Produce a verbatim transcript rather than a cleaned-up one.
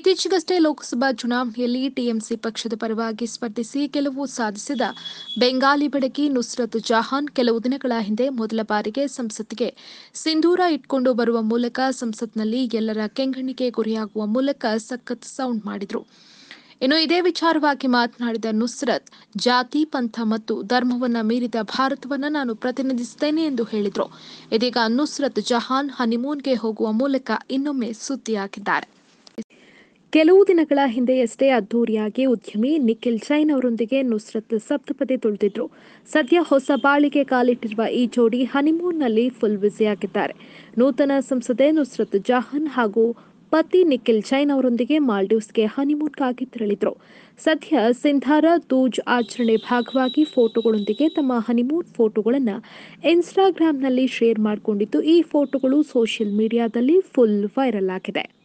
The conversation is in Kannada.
ಇತ್ತೀಚೆಗಷ್ಟೇ ಲೋಕಸಭಾ ಚುನಾವಣೆಯಲ್ಲಿ ಟಿಎಂಸಿ ಪಕ್ಷದ ಪರವಾಗಿ ಸ್ಪರ್ಧಿಸಿ ಗೆಲುವು ಸಾಧಿಸಿದ ಬೆಂಗಾಲಿ ಬೆಡಗಿ ನುಸ್ರತ್ ಜಹಾನ್ ಕೆಲವು ದಿನಗಳ ಹಿಂದೆ ಮೊದಲ ಬಾರಿಗೆ ಸಂಸತ್ತಿಗೆ ಸಿಂಧೂರ ಇಟ್ಕೊಂಡು ಬರುವ ಮೂಲಕ ಸಂಸತ್ನಲ್ಲಿ ಎಲ್ಲರ ಕೆಂಗಣ್ಣಿಗೆ ಗುರಿಯಾಗುವ ಮೂಲಕ ಸಖತ್ ಸೌಂಡ್ ಮಾಡಿದ್ರು. ಇನ್ನು ಇದೇ ವಿಚಾರವಾಗಿ ಮಾತನಾಡಿದ ನುಸ್ರತ್, ಜಾತಿ, ಪಂಥ ಮತ್ತು ಧರ್ಮವನ್ನ ಮೀರಿದ ಭಾರತವನ್ನ ನಾನು ಪ್ರತಿನಿಧಿಸುತ್ತೇನೆ ಎಂದು ಹೇಳಿದ್ರು. ಇದೀಗ ನುಸ್ರತ್ ಜಹಾನ್ ಹನಿಮೂನ್ಗೆ ಹೋಗುವ ಮೂಲಕ ಇನ್ನೊಮ್ಮೆ ಸುದ್ದಿಯಾಗಿದ್ದಾರೆ. ಕೆಲವು ದಿನಗಳ ಹಿಂದೆಯಷ್ಟೇ ಅದ್ದೂರಿಯಾಗಿ ಉದ್ಯಮಿ ನಿಖಿಲ್ ಜೈನ್ ಅವರೊಂದಿಗೆ ನುಸ್ರತ್ ಸಪ್ತಪದಿ ತುಳಿದಿದ್ರು. ಸದ್ಯ ಹೊಸ ಬಾಳಿಗೆ ಕಾಲಿಟ್ಟಿರುವ ಈ ಜೋಡಿ ಹನಿಮೂನ್ನಲ್ಲಿ ಫುಲ್ ಬ್ಯುಸಿಯಾಗಿದ್ದಾರೆ. ನೂತನ ಸಂಸದೆ ನುಸ್ರತ್ ಜಹಾನ್ ಹಾಗೂ ಪತಿ ನಿಖಿಲ್ ಜೈನ್ ಅವರೊಂದಿಗೆ ಮಾಲ್ಡೀವ್ಸ್ಗೆ ಹನಿಮೂನ್ಗಾಗಿ ತೆರಳಿದ್ರು. ಸದ್ಯ ಸಿಂಧಾರ ತೂಜ್ ಆಚರಣೆ ಭಾಗವಾಗಿ ಫೋಟೋಗಳೊಂದಿಗೆ ತಮ್ಮ ಹನಿಮೂನ್ ಫೋಟೋಗಳನ್ನು ಇನ್ಸ್ಟಾಗ್ರಾಂನಲ್ಲಿ ಶೇರ್ ಮಾಡಿಕೊಂಡಿದ್ದು, ಈ ಫೋಟೋಗಳು ಸೋಷಿಯಲ್ ಮೀಡಿಯಾದಲ್ಲಿ ಫುಲ್ ವೈರಲ್ ಆಗಿದೆ.